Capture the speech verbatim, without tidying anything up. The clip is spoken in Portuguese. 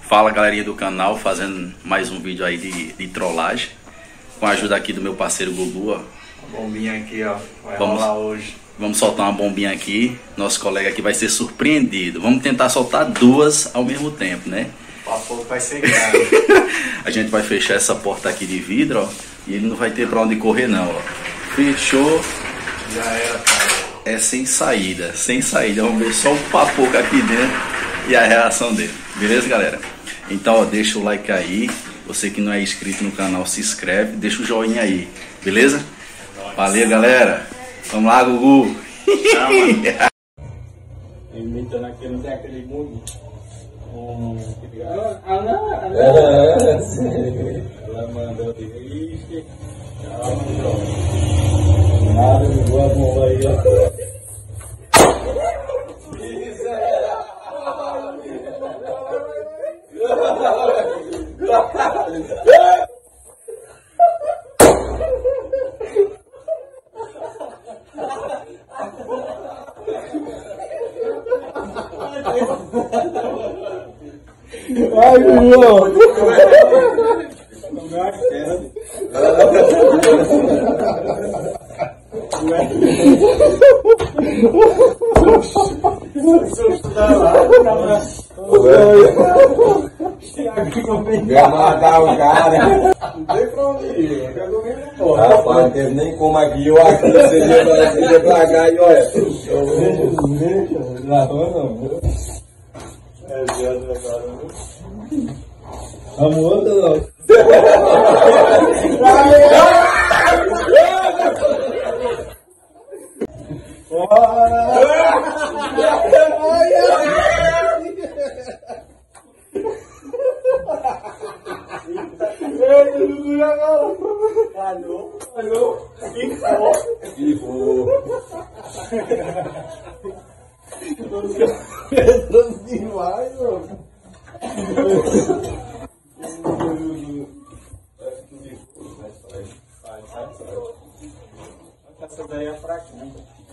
Fala galerinha do canal, fazendo mais um vídeo aí de, de trollagem, com a ajuda aqui do meu parceiro Gugu, ó. A bombinha aqui, ó, vai vamos, rolar hoje. Vamos soltar uma bombinha aqui, nosso colega aqui vai ser surpreendido. Vamos tentar soltar duas ao mesmo tempo, né? O papo vai ser grave. A gente vai fechar essa porta aqui de vidro, ó, e ele não vai ter pra onde correr não, ó. Fechou. Já era, cara. É sem saída, sem saída. Vamos ver só o papoco aqui dentro e a reação dele. Beleza, galera? Então, ó, deixa o like aí. Você que não é inscrito no canal, se inscreve. Deixa o joinha aí. Beleza? Valeu, galera. Vamos lá, Gugu. Imitando aqui, não tem aquele mundo. Um... Ah, não, ah, não. Ela mandou de ixi. Nada de boa mão aí, ó. Ai, João! Vai matar o cara. Não tem pra onde ir. Eu quero comer na porta. Rapaz, não teve nem como aqui. Eu aqui, você ia pra cá e olha. Na rua não. É, Deus, agora. Vamos outra não. Alô, alô, que for? Pedro demais, mano. Essa daí é fraquinha.